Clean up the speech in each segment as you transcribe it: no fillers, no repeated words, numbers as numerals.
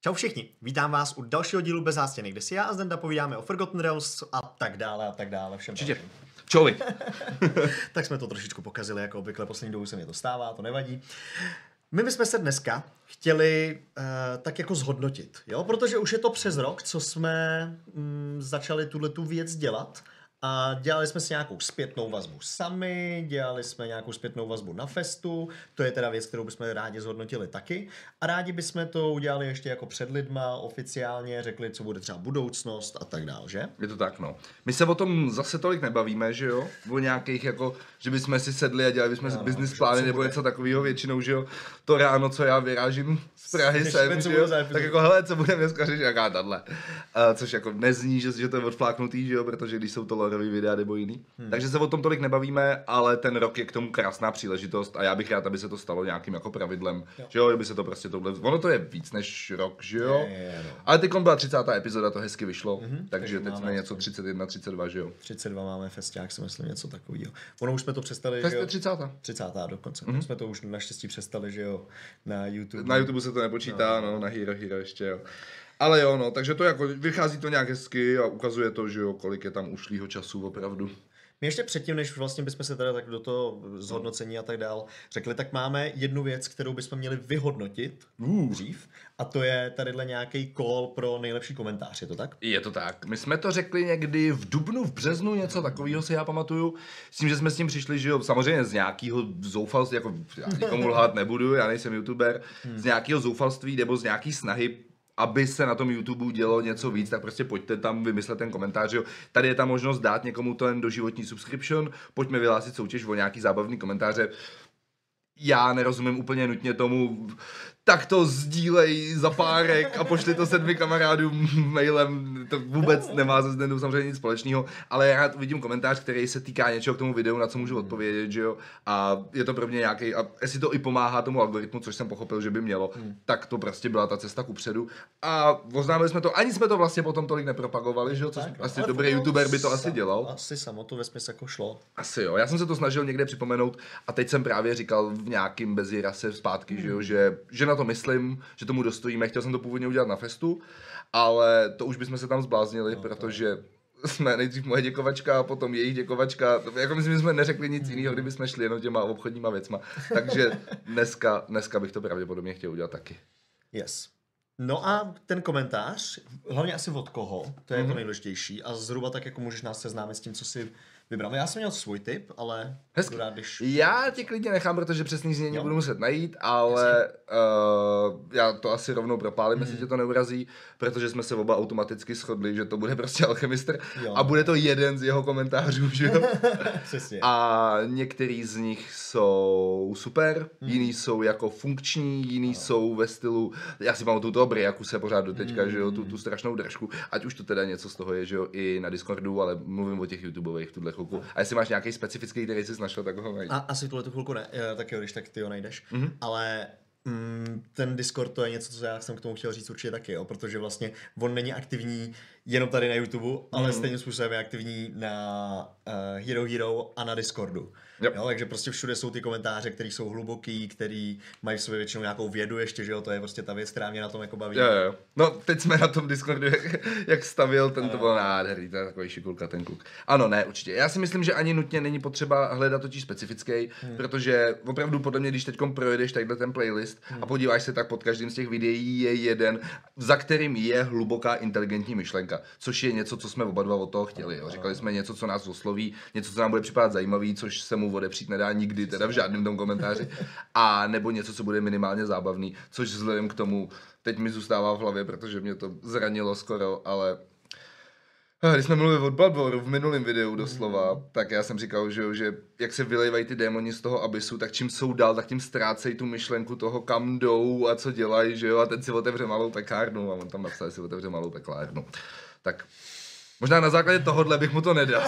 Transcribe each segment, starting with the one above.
Čau všichni, vítám vás u dalšího dílu Bez zástěny, kde si já a Zdenda povídáme o Forgotten Realms a tak dále, všem Určitě. dalším. Čovi. Tak jsme to trošičku pokazili, jako obvykle poslední dobou se mi to stává, to nevadí. My bychom se dneska chtěli tak jako zhodnotit, jo? Protože už je to přes rok, co jsme začali tuhletu věc dělat. A dělali jsme si nějakou zpětnou vazbu sami, dělali jsme nějakou zpětnou vazbu na festu, to je teda věc, kterou bychom rádi zhodnotili taky. A rádi bychom to udělali ještě jako před lidma, oficiálně, řekli, co bude třeba budoucnost a tak dál, že? Je to tak, no. My se o tom zase tolik nebavíme, že jo? O nějakých jako, že bychom si sedli a dělali bychom si business plány nebo něco takového většinou, že jo? To ráno, co já vyrážím z Prahy sem, že jo? Tak jako, hele, co budeme dneska řešit, jaká tahle. Což jako nezní, že to je odfláknutý, že jo? Protože když jsou to lorový videa nebo jiný. Takže se o tom tolik nebavíme, ale ten rok je k tomu krásná příležitost a já bych rád, aby se to stalo nějakým jako pravidlem, že jo? Kdyby se to prostě tohle... Ono to je víc než rok, že jo? No. Ale teď byla 30. epizoda, to hezky vyšlo, takže teď jsme něco 31, 32, že jo? 32 máme festiák, si myslím, něco takového. Ono už jsme to přestali, Fest že jo? je 30. 30. dokonce. Jsme to už naštěstí přestali, že jo, na YouTube. Na YouTube se to nepočítá, no, na Hero ještě, jo. Ale jo, no, takže to jako, vychází to nějak hezky a ukazuje to, že jo, kolik je tam ušlýho času opravdu. My ještě předtím, než vlastně bychom se teda tak do toho zhodnocení a tak dál řekli, tak máme jednu věc, kterou bychom měli vyhodnotit dřív, a to je tadyhle nějaký call pro nejlepší komentář, je to tak? Je to tak. My jsme to řekli někdy v dubnu, v březnu, něco takového si já pamatuju. S tím, že jsme s tím přišli, že jo, samozřejmě z nějakého zoufalství, jako já nikomu lhát nebudu, já nejsem youtuber, z nějakého zoufalství nebo z nějaký snahy, aby se na tom YouTube dělo něco víc, tak prostě pojďte tam vymyslet ten komentář, jo. Tady je ta možnost dát někomu ten doživotní subscription, pojďme vyhlásit soutěž o nějaký zábavný komentáře. Já nerozumím úplně nutně tomu, tak to sdílej za párek a pošli to 7 kamarádům mailem, to vůbec nemá se Zdendou samozřejmě nic společného, ale já rád vidím komentář, který se týká něčeho k tomu videu, na co můžu odpovědět, že jo, a je to pro mě nějaký, a jestli to i pomáhá tomu algoritmu, což jsem pochopil, že by mělo, tak to prostě byla ta cesta kupředu a oznámili jsme to, ani jsme to vlastně potom tolik nepropagovali, že jo, což asi dobrý youtuber by to asi dělal. Asi samo to vesměs jako šlo. Asi jo, já jsem se to snažil někde připomenout a teď jsem právě říkal v nějakým bezírase zpátky, že jo, že na to myslím, že tomu dostojíme. Chtěl jsem to původně udělat na festu, ale to už bychom se tam zbláznili, protože jsme nejdřív moje děkovačka a potom jejich děkovačka. Jako myslím, že jsme neřekli nic jiného, kdyby jsme šli jenom těma obchodníma věcma. Takže dneska bych to pravděpodobně chtěl udělat taky. Yes. No a ten komentář, hlavně asi od koho, to je to nejdůležitější a zhruba tak jako můžeš nás seznámit s tím, co si vybral. Já jsem měl svůj tip, ale budu rád, když... Já tě klidně nechám, protože přesný znění budu muset najít, ale já to asi rovnou propálím, jestli tě to neurazí, protože jsme se oba automaticky shodli, že to bude prostě Alchemistr a bude to jeden z jeho komentářů, že jo? Přesně. A některý z nich jsou super, jiný jsou jako funkční, jiný jsou ve stylu, já si pamatuju toho Briaku se pořád do teďka, že jo, tu strašnou držku, ať už to teda něco z toho je, že jo, i na Discordu, ale mluvím o těch YouTubeových v tuhle chvilku. A jestli máš nějaký specifický, který jsi našel, tak ho najdi. A asi tuhle tu chvilku ne, tak jo, když tak ty ho najdeš. Ale ten Discord, to je něco, co já jsem k tomu chtěl říct určitě taky, jo, protože vlastně on není aktivní jenom tady na YouTube, ale stejným způsobem je aktivní na Hero a na Discordu. Jo, takže prostě všude jsou ty komentáře, které jsou hluboký, který mají v sobě většinou nějakou vědu ještě, že jo, to je prostě ta věc, která mě na tom jako baví. Jo. No, teď jsme na tom Discordu, jak stavil, ten to byl nádherný, to je takový šikulka ten kluk. Ano, ne, určitě. Já si myslím, že ani nutně není potřeba hledat totiž specifický, protože opravdu podle mě, když teďkom projedeš takhle ten playlist a podíváš se, tak pod každým z těch videí je jeden, za kterým je hluboká inteligentní myšlenka, což je něco, co jsme oba dva od toho chtěli. Jo. Říkali jsme něco, co nás osloví, něco, co nám bude připadat zajímavý, což se mu odepřít nedá nikdy, teda v žádném tom komentáři, a nebo něco, co bude minimálně zábavný, což vzhledem k tomu teď mi zůstává v hlavě, protože mě to zranilo skoro, ale když jsme mluvili o Bloodborne v minulém videu doslova, tak já jsem říkal, že jak se vylejvají ty démoni z toho abysu, tak čím jsou dál, tak tím ztrácejí tu myšlenku toho, kam jdou a co dělají, že jo, a ten si otevře malou pekárnu a on tam napsal, že si otevře malou peklárnu. Tak možná na základě tohohle bych mu to nedal.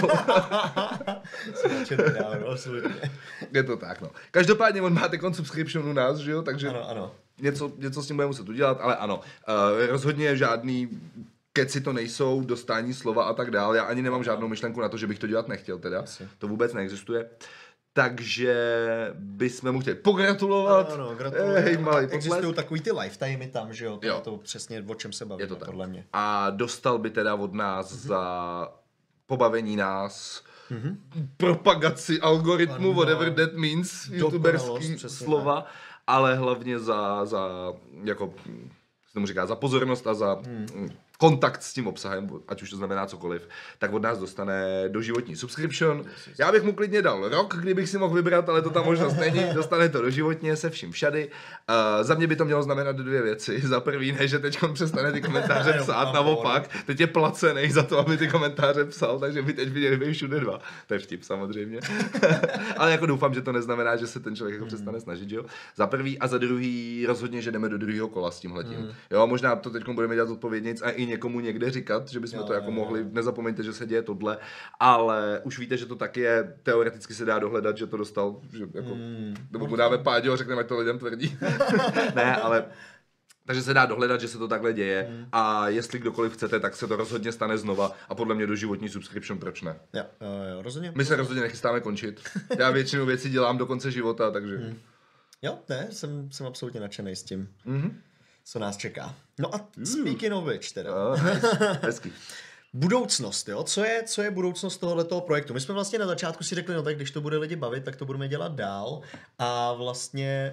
Je to tak, no. Každopádně on má ten subscription u nás, že jo, takže ano. Něco s tím bude muset udělat, ale ano, rozhodně žádný keci to nejsou, dostání slova a tak dále. Já ani nemám žádnou myšlenku na to, že bych to dělat nechtěl teda. To vůbec neexistuje. takže bychom mu chtěli pogratulovat. Ano, gratuluju. Hej, malej existují takový ty lifetimey tam, že jo? To Jo. je to přesně, o čem se bavíme, podle mě. A dostal by teda od nás za pobavení nás, propagaci algoritmu, whatever that means, youtuberský slova, ale hlavně za jako, se tomu říká, za pozornost a za kontakt s tím obsahem, ať už to znamená cokoliv, tak od nás dostane doživotní subscription. Já bych mu klidně dal rok, kdybych si mohl vybrat, ale to tam možnost není. Dostane to doživotně se vším všady. Za mě by to mělo znamenat dvě věci. Za prvý, ne, že teď přestane ty komentáře psát, naopak. Teď je placený za to, aby ty komentáře psal, takže by teď viděli být všude dva. To je vtip samozřejmě. Ale jako doufám, že to neznamená, že se ten člověk jako přestane snažit, jo. Za prvý a za druhý rozhodně, že jdeme do druhého kola s tímhletím. Jo, možná to teď budeme dělat odpovědnic a i někomu někde říkat, že bychom to jako mohli, nezapomeňte, že se děje tohle, ale už víte, že to tak je, teoreticky se dá dohledat, že to dostal, že jako, nebo mu dáme Páďo a řekneme, ať to lidem tvrdí. Ne, ale takže se dá dohledat, že se to takhle děje a jestli kdokoliv chcete, tak se to rozhodně stane znova a podle mě doživotní subscription, proč ne? Jo, rozhodně. My se rozhodně nechystáme končit. Já většinu věcí dělám do konce života, takže... Jo, ne, jsem absolutně nadšený s tím. Co nás čeká. No a speaking of which teda. Hezky. Budoucnost, jo? Co je budoucnost tohoto projektu? My jsme vlastně na začátku si řekli, no tak když to bude lidi bavit, tak to budeme dělat dál a vlastně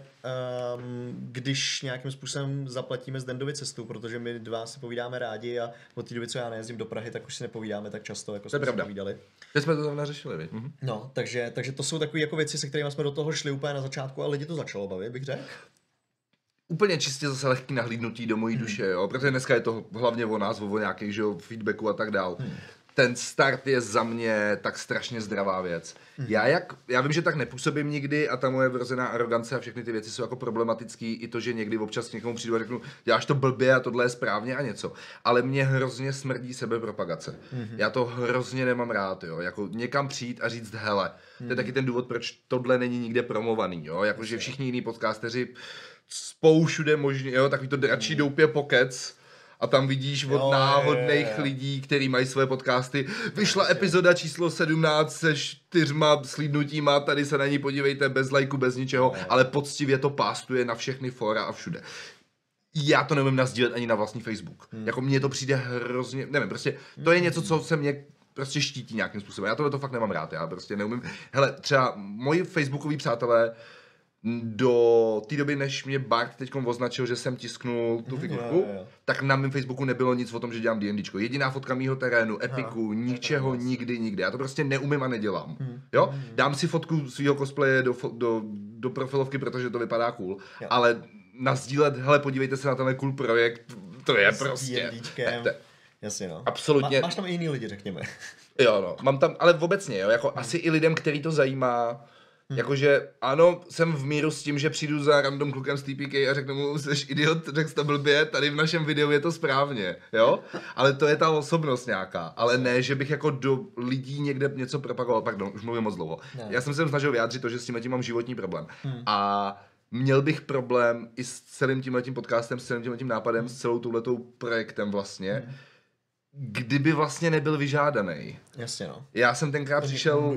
když nějakým způsobem zaplatíme Zdendovi cestu, protože my dva si povídáme rádi a od té doby, co já nejezdím do Prahy, tak už si nepovídáme tak často, jako jsme si povídali. Teď jsme to tam nařešili, No, takže to jsou takové jako věci, se kterými jsme do toho šli úplně na začátku a lidi to začalo bavit, bych řekl. Úplně čistě zase lehký nahlídnutí do mojí duše, jo, protože dneska je to hlavně o nás, o nějakých, že jo, feedbacku a tak dál. Ten start je za mě tak strašně zdravá věc. Já vím, že tak nepůsobím nikdy a ta moje vrozená arogance a všechny ty věci jsou jako problematický, i to, že někdy občas někomu přijdu a řeknu, děláš to blbě a tohle je správně a něco. Ale mě hrozně smrdí sebepropagace. Já to hrozně nemám rád, jo, jako někam přijít a říct hele. To je taky ten důvod, proč tohle není nikde promovaný, jo, jakože všichni jiní podcasteři spou všude možně, jo, takový to dračí doupě pokec a tam vidíš od náhodných lidí, kteří mají své podcasty. Vyšla epizoda číslo 17 se 4 slídnutíma, tady se na ní podívejte, bez lajku, bez ničeho, ale poctivě to pástuje na všechny fora a všude. Já to neumím nasdílet ani na vlastní Facebook. Jako mně to přijde hrozně, nevím, prostě to je něco, co se mě prostě štítí nějakým způsobem. Já to fakt nemám rád, já prostě neumím. Hele, třeba moji facebookoví přátelé do té doby, než mě Bart teďkom označil, že jsem tisknul tu figurku, tak na mém Facebooku nebylo nic o tom, že dělám D&Dčko. Jediná fotka mýho terénu, epiku, ničeho, nikdy. Já to prostě neumím a nedělám. Jo? Dám si fotku svýho cosplaye do profilovky, protože to vypadá cool, ale nasdílet, hele, podívejte se na tenhle cool projekt, to je prostě... Jasně, no. Absolutně. Máš tam i jiný lidi, řekněme. Jo, no. Mám tam, ale obecně, jo, jako asi i lidem, který to zajímá. Jakože ano, jsem v míru s tím, že přijdu za random klukem z TPK a řeknu mu, jsi idiot, řekl jsi to blbě, tady v našem videu je to správně, jo? Ale to je ta osobnost nějaká, ale ne, že bych jako do lidí někde něco propagoval, pardon, už mluvím moc dlouho. Já jsem se snažil vyjádřit to, že s tím mám životní problém. A měl bych problém i s celým tímhletím podcastem, s celým tímhletím nápadem, s celou touhletou projektem vlastně, kdyby vlastně nebyl vyžádaný. Jasně, no. Já jsem tenkrát přišel...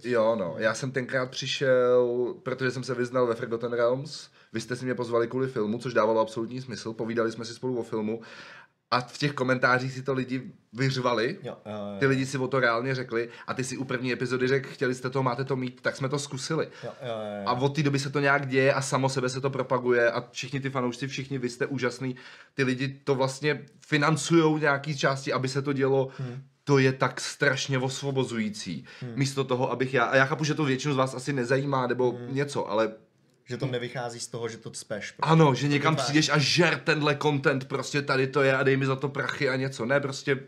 Já jsem tenkrát přišel, protože jsem se vyznal ve Forgotten Realms. Vy jste si mě pozvali kvůli filmu, což dávalo absolutní smysl. Povídali jsme si spolu o filmu. A v těch komentářích si to lidi vyřvali. Ty lidi si o to reálně řekli. A ty si u první epizody řekl, chtěli jste to, máte to mít, tak jsme to zkusili. A od té doby se to nějak děje a samo sebe se to propaguje a všichni ty fanoušci, všichni vy jste úžasný. Ty lidi to vlastně financujou nějaký části, aby se to dělo. To je tak strašně osvobozující. Místo toho, abych a já chápu, že to většinu z vás asi nezajímá nebo něco, ale že to nevychází z toho, že to cpeš. Prostě. Ano, že někam přijdeš a žer tenhle content, prostě tady to je a dej mi za to prachy a něco. Ne, prostě...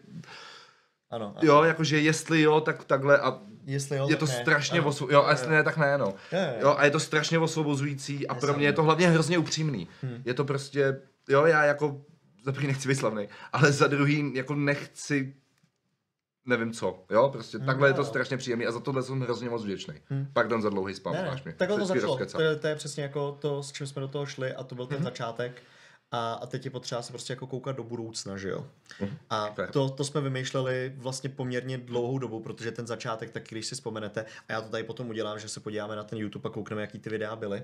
Ano. Jo, jakože jestli jo, tak takhle a jestli jo, je to strašně jo, a jestli ne, tak ne, no. Jo, a je to strašně osvobozující a pro mě je to hlavně hrozně upřímný. Je to prostě, jo, já jako za první nechci být slavnej, ale za druhý jako nechci nevím co, jo, prostě takhle je to strašně příjemný a za tohle jsem hrozně moc vděčný. Pardon za dlouhý spam, máš mi. Takhle to začalo, to je přesně jako to, s čím jsme do toho šli a to byl ten začátek a teď je potřeba se prostě jako koukat do budoucna, že jo. A Fair. to jsme vymýšleli vlastně poměrně dlouhou dobu, protože ten začátek, tak když si vzpomenete, a já to tady potom udělám, že se podíváme na ten YouTube a koukneme, jaký ty videa byly,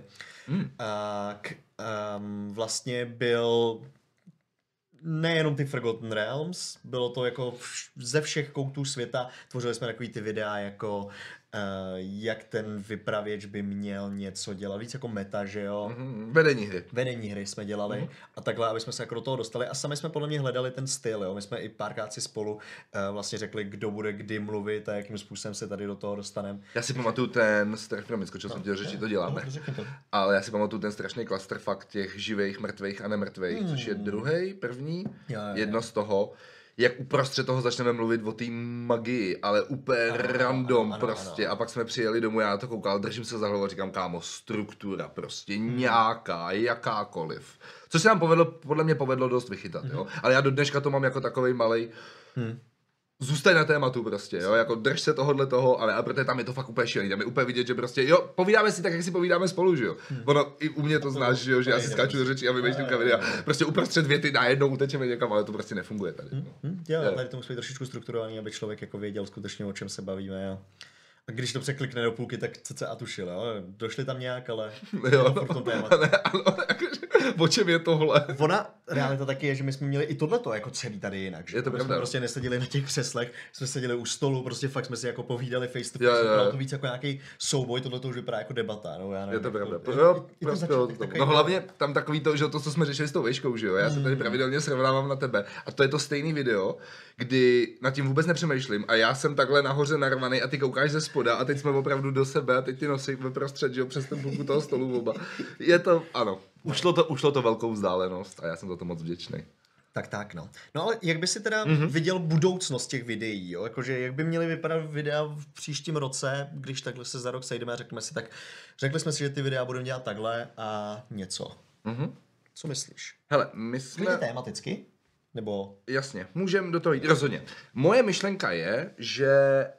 vlastně byl nejenom ty Forgotten Realms, bylo to jako ze všech koutů světa, tvořili jsme takový ty videa jako jak ten vypravěč by měl něco dělat, víc jako meta, že jo? Vedení hry jsme dělali a takhle, aby jsme se jako do toho dostali a sami jsme podle mě hledali ten styl, jo? My jsme i párkrát si spolu vlastně řekli, kdo bude kdy mluvit a jakým způsobem se tady do toho dostaneme. Já si pamatuju ten skočil jsem tě řeči, to děláme. Ale já si pamatuju ten strašný clusterfuck těch živých, mrtvých a nemrtvých, což je první, jedno z toho. Jak uprostřed toho začneme mluvit o té magii, ale úplně random prostě. A pak jsme přijeli domů, já na to koukal, držím se za hlavu a říkám, kámo, struktura prostě nějaká, jakákoliv. Co se nám podle mě povedlo dost vychytat, jo. Ale já do dneška to mám jako takovej malej... Zůstaň na tématu prostě, jo, jako drž se toho, ale protože tam je to fakt úplně šílený, tam je úplně vidět, že prostě, jo, povídáme si tak, jak si povídáme spolu, že jo. Ono, i u mě to znáš, že jo, že já si skáču do řeči a vymýšlím videa, prostě uprostřed věty najednou utečeme někam, ale to prostě nefunguje tady. Jo, tady to musí být trošičku strukturovaný, aby člověk jako věděl skutečně, o čem se bavíme, jo. A když to překlikne do půlky, tak cca tušil, jo. Došli tam nějak, ale jo, v tom tématu. O čem je tohle? Ona, realita taky je, že my jsme měli i tohleto jako celý tady jinak, že? Je to pravda. Jsme prostě neseděli na těch křeslech, jsme seděli u stolu, prostě fakt jsme si jako povídali face to face, vypadalo to víc jako nějaký souboj, tohleto už vypadá jako debata, no já nevím. Je to pravda. Jako, no hlavně tam takový to, že to, co jsme řešili s tou vejškou, že jo, já se tady pravidelně srovnávám na tebe a to je to stejný video, kdy nad tím vůbec nepřemýšlím a já jsem takhle nahoře narvaný a ty koukáš ze spoda a teď jsme opravdu do sebe a teď ty nosí prostřed, že jo, přes ten půlku toho stolu oba. Je to, ano, ušlo to velkou vzdálenost a já jsem za to moc vděčný. Tak, no. No ale jak by si teda viděl budoucnost těch videí, jo? Jakože jak by měly vypadat videa v příštím roce, když takhle se za rok sejdeme a řekneme si tak, řekli jsme si, že ty videa budeme dělat takhle a něco. Co myslíš? Hele, my jsme... Klidně tématicky? Nebo... Jasně, můžeme do toho jít, rozhodně. Moje myšlenka je, že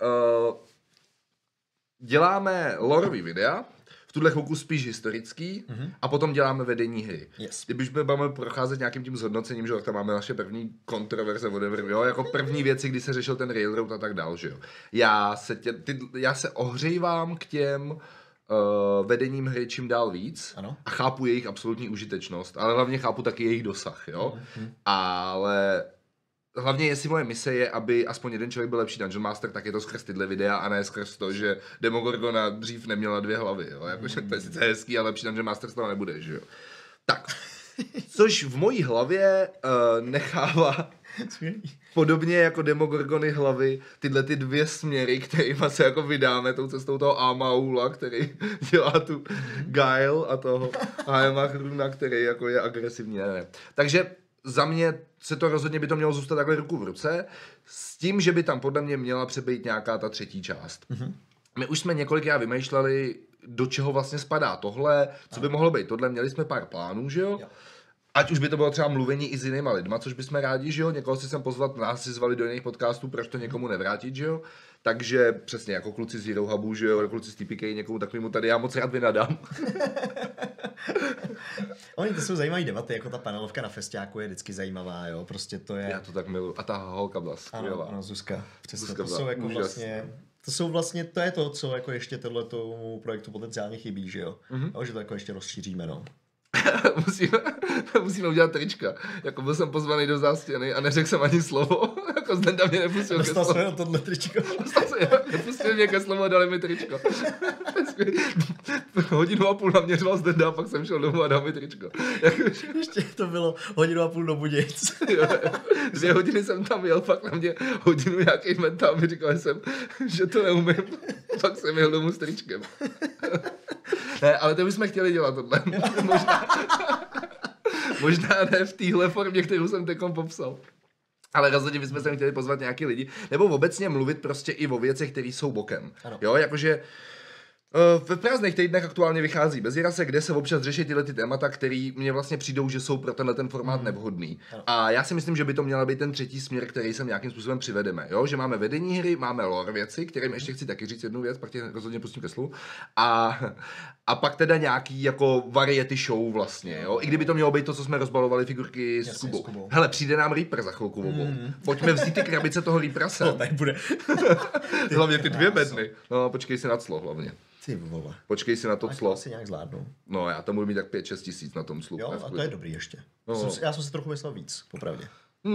děláme lorový videa, v tuhle chvilku spíš historický, a potom děláme vedení hry. Yes. Když budeme procházet nějakým tím zhodnocením, že jo, tam máme naše první kontroverze, whatever, jo, jako první věci, kdy se řešil ten railroad a tak dál, že jo. Já se ohřejvám k těm vedením hry čím dál víc. Ano. A chápu jejich absolutní užitečnost, ale hlavně chápu taky jejich dosah, jo. Ale hlavně jestli moje mise je, aby aspoň jeden člověk byl lepší Dungeon Master, tak je to skrz tyhle videa a ne skrz to, že Demogorgona dřív neměla 2 hlavy, jo. Jakože to je sice hezký, ale lepší Dungeon Master z toho nebude, že jo. Tak, což v mojí hlavě nechává podobně jako Demogorgony hlavy tyhle ty 2 směry, kterýma se jako vydáme tou cestou toho Amaula, který dělá tu Guile a toho Haemachruna, který jako je agresivní, ne. Takže za mě se to rozhodně by to mělo zůstat takhle ruku v ruce, s tím, že by tam podle mě měla přebejít nějaká ta třetí část. My už jsme několikrát vymýšleli, do čeho vlastně spadá tohle, co by mohlo být tohle, měli jsme pár plánů, že jo? Ať už by to bylo třeba mluvení i s jinýma lidma, což bychom rádi, že jo? Někoho si sem pozvat, nás si zvali do jiných podcastů, proč to někomu nevrátit, že jo? Takže přesně jako kluci z Hero Hubu, že jo, kluci z TPK, někomu takovému tady já moc rád vynadám. Oni to jsou zajímavé debaty, jako ta panelovka na festiáku je vždycky zajímavá, jo, prostě to je... Já to tak miluji. A ta holka byla skvělá. Ano, Zuzka. Přesně, Zuzka to jsou jako úžasný. vlastně, to je to, co jako ještě tohletomu projektu potenciálně chybí, že jo? Jo, že to jako ještě rozšíříme, no. musíme udělat trička. Jako byl jsem pozvaný do zástěny a neřekl jsem ani slovo. Jako Zdenda mě nepustil ke slovu. Dostal jsem jenom tohle tričko. Nepustil mě ke slovu a dali mi tričko. 1,5 hodiny naměřoval Zdenda a pak jsem šel domů a dal mi tričko. Ještě to bylo 1,5 hodiny do Budějic. 2 hodiny jsem tam jel, pak na mě hodinu nějaký mentál mi říkal jsem, že to neumím. Pak jsem jel domů s tričkem. Ne, ale to bychom chtěli dělat tohle. Možná ne v téhle formě, kterou jsem teďkom popsal. Ale rozhodně bychom se chtěli pozvat nějaký lidi. Nebo obecně mluvit prostě i o věcech, které jsou bokem. Ano. Jo, jakože Ve prázdných týdnech aktuálně vychází Bezirase, kde se občas řeší tyhle ty témata, které mně vlastně přijdou, že jsou pro tenhle ten formát nevhodný. A já si myslím, že by to měl být ten třetí směr, který sem nějakým způsobem přivedeme. Jo? Že máme vedení hry, máme lore věci, kterým ještě chci taky říct jednu věc, pak tě rozhodně pustím ke slovu. A pak teda nějaký jako variety show vlastně, jo? I kdyby to mělo být to, co jsme rozbalovali figurky s Kubou. Hele, přijde nám Reaper za chvilku. Pojďme vzít ty krabice toho Reapera sem. No, tak bude. Hlavně ty 2 bedny. No, počkej si na clo hlavně. Ty vole. Počkej si na to clo. Asi nějak zvládnu. No, já tam budu mít tak 5-6 tisíc na tom clu. Jo, a to je dobrý ještě. No. Já jsem si trochu myslel víc, popravdě.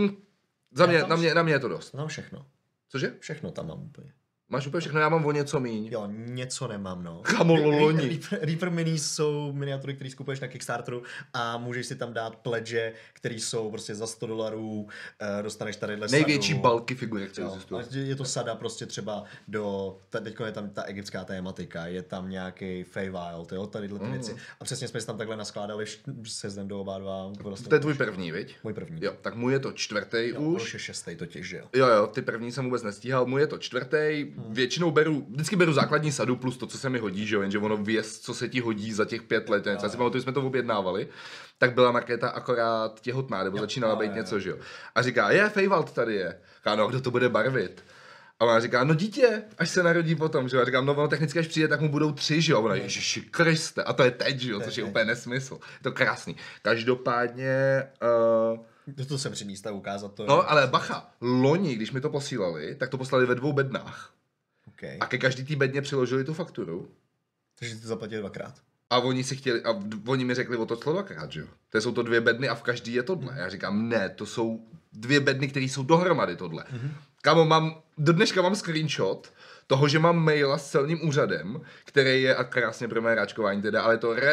Na mě je to dost. Tam všechno. Cože? Všechno tam mám úplně. Máš úplně všechno, já mám o něco míň. Jo, něco nemám, no. Kamo, loni. Reaper Minis jsou miniatury, které skupuješ na Kickstarteru a můžeš si tam dát pledge, které jsou prostě za $100, dostaneš tadyhle největší sadu. balky figurek, co existuje. Je to sada prostě třeba teďko je tam ta egyptská tématika, je tam nějaký Feywild, jo, tadyhle ty věci. A přesně jsme si tam takhle naskládali se zdem do oba dva. Vlastně to je tvůj první, viď? Můj první. Jo, tak můj je to 4. už. Už je 6. totiž, že jo. Jo, ty první jsem vůbec nestíhal, můj je to 4. Většinou vždycky beru základní sadu plus to, co se mi hodí, že jo, jenže ono věc, co se ti hodí za těch 5 let, já si pamatuju, jsme to objednávali, tak byla Markéta akorát těhotná, nebo začínala být něco, že jo. A říká, Feywild tady je. Říká, no, kdo to bude barvit? A ona říká, no dítě, až se narodí potom, že jo. A říkám, no ono technicky, až přijde, tak mu budou 3, že jo. A ona, Ježiši Kriste, a to je teď, že jo, což je úplně nesmysl. Je to krásný. Každopádně... To jsem při místa ukázat to. No, ale bacha, loni, když mi to posílali, tak to poslali ve 2 bednách. Okay. A ke každý té bedně přiložili tu fakturu. Takže ty zaplatili 2krát. A oni mi řekli o to clo 2krát, že jo. To jsou to 2 bedny a v každý je tohle. Já říkám, ne, to jsou 2 bedny, které jsou dohromady tohle. Kámo, do dneška mám screenshot toho, že mám maila s celním úřadem, který je, a krásně pro mé ráčkování teda, ale to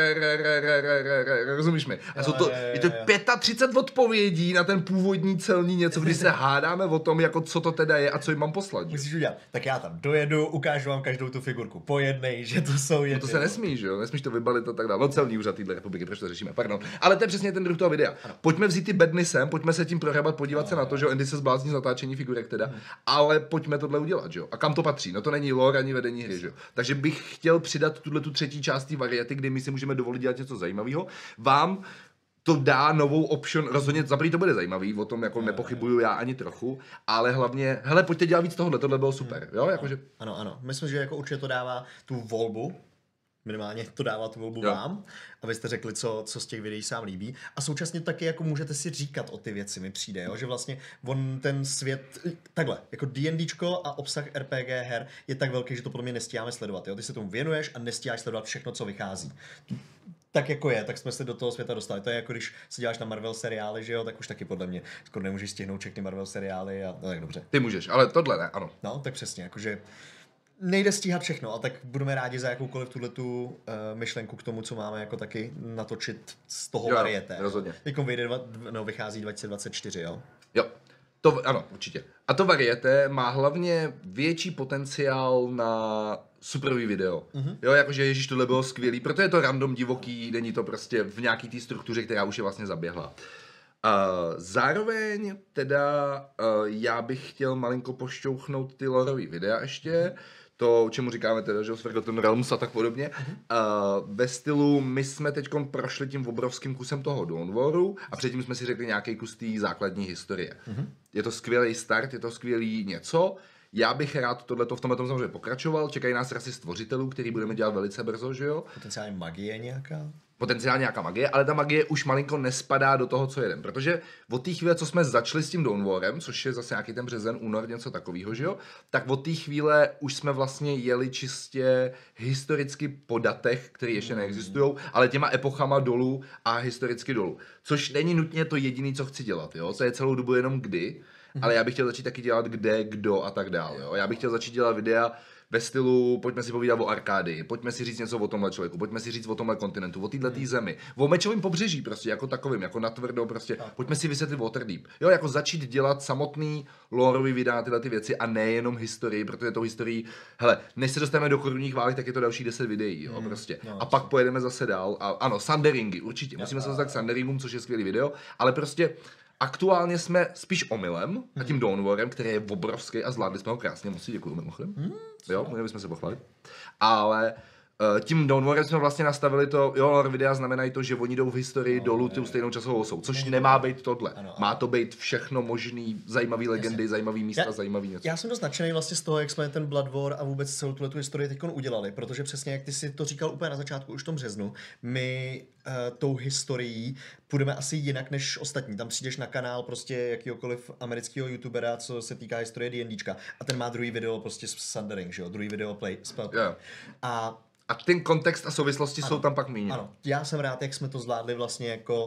rozumíš mi? A jsou to, je to 35 odpovědí na ten původní celní něco, kdy se hádáme o tom, jako co to teda je a co jim mám poslat. Musíš udělat. Tak já tam dojedu, ukážu vám každou tu figurku po jednej, že to jsou jedny. No to se nesmí, že jo? Nesmíš to vybalit a tak dále. No celní úřad téhle republiky, proč to řešíme? Pardon. Ale to je přesně ten druh toho videa. Ano. Pojďme vzít ty bedny sem, pojďme se tím prohrabat, podívat se na to, že Andy se zblázní z natáčení figurek teda, ale pojďme tohle udělat, že jo? A kam to patří? No to není lore ani vedení hry, že jo? Takže bych chtěl přidat tu třetí část té variety, kdy my si můžeme dovolit dělat něco zajímavého. Vám to dá novou option, rozhodně za první to bude zajímavý, o tom jako nepochybuju já ani trochu, ale hlavně, hele, pojďte dělat víc tohle bylo super, jo? Jakože... Ano. Myslím, že jako určitě to dává tu volbu, minimálně to dává tu volbu vám, abyste řekli, co z těch videí sám líbí. A současně taky jako můžete si říkat o ty věci, mi přijde, jo? Že vlastně ten svět, takhle, jako D&Dčko a obsah RPG her je tak velký, že to podle mě nestíháme sledovat, jo? Ty se tomu věnuješ a nestíháš sledovat všechno, co vychází. Tak jako je, tak jsme se do toho světa dostali. To je jako když se děláš na Marvel seriály, že jo, tak už taky podle mě skoro nemůžeš stihnout všechny Marvel seriály a no tak dobře. Ty můžeš, ale tohle ne, ano. No, tak přesně, jakože nejde stíhat všechno, a tak budeme rádi za jakoukoliv tuhletu myšlenku k tomu, co máme jako taky natočit z toho varieté. Rozhodně. Teďkom vychází 2024, jo? Jo. Ano, určitě. A to varieté má hlavně větší potenciál na superový video. Jo, jakože ježíš, tohle bylo skvělý, protože je to random divoký, není to prostě v nějaký té struktuře, která už je vlastně zaběhla. Zároveň teda já bych chtěl malinko pošťouchnout ty lorový videa ještě, to, čemu říkáme teda, že Forgotten Realms a tak podobně. Ve stylu, my jsme teď prošli tím obrovským kusem toho Dawn Waru a předtím jsme si řekli nějaký kus té základní historie. Je to skvělý start, je to skvělý něco. Já bych rád tohleto v tomhle samozřejmě pokračoval. Čekají nás rasy stvořitelů, který budeme dělat velice brzo, že jo? Potenciálně magie nějaká? Potenciálně nějaká magie, ale ta magie už malinko nespadá do toho, co jedem. Protože od té chvíle, co jsme začali s tím Dawn Warem, což je zase nějaký ten březen, únor, něco takového, že jo? Tak od té chvíle už jsme vlastně jeli čistě historicky po datech, které ještě neexistují, ale těma epochama dolů a historicky dolů. Což není nutně to jediné, co chci dělat, jo? To je celou dobu jenom kdy, ale já bych chtěl začít taky dělat kde, kdo a tak dál, jo? Já bych chtěl začít dělat videa ve stylu, pojďme si povídat o Arkádii, pojďme si říct něco o tomhle člověku, pojďme si říct o tomhle kontinentu, o této zemi, o mečovém pobřeží prostě jako takovým, jako natvrdo prostě, pojďme si vysvětlit Waterdeep. Jo, jako začít dělat samotný loreový videa na tyhle ty věci a nejenom historii, protože tou historií, hele, než se dostaneme do korunních válek, tak je to další 10 videí, jo, prostě. A pak pojedeme zase dál a ano, Sanderingy, určitě, musíme se dostat k Sanderingům, což je skvělý video, ale prostě Aktuálně jsme spíš omylem a tím Dawnwarem, který je obrovský a zvládli jsme ho krásně, moc si děkuju mimochodem. Jo, měli bychom se pochválit. Ale tím Dawnwarem jsme vlastně nastavili to, jo, lore videa znamenají to, že oni jdou v historii dolů tou stejnou časovou osou, což nemá být tohle. Má to být všechno možný, zajímavý legendy, zajímavý místa, zajímavý něco. Já jsem dost nadšený vlastně z toho, jak jsme ten Blood War a vůbec celou tu historii teď udělali, protože přesně jak ty si to říkal úplně na začátku, už v tom březnu, my tou historií půjdeme asi jinak než ostatní. Tam přijdeš na kanál prostě jakýhokoliv amerického youtubera, co se týká historie D&Dčka a ten má druhý video prostě z Sundering, že jo, druhý video play. Yeah. A ten kontext a souvislosti jsou tam pak míně. Ano, já jsem rád, jak jsme to zvládli vlastně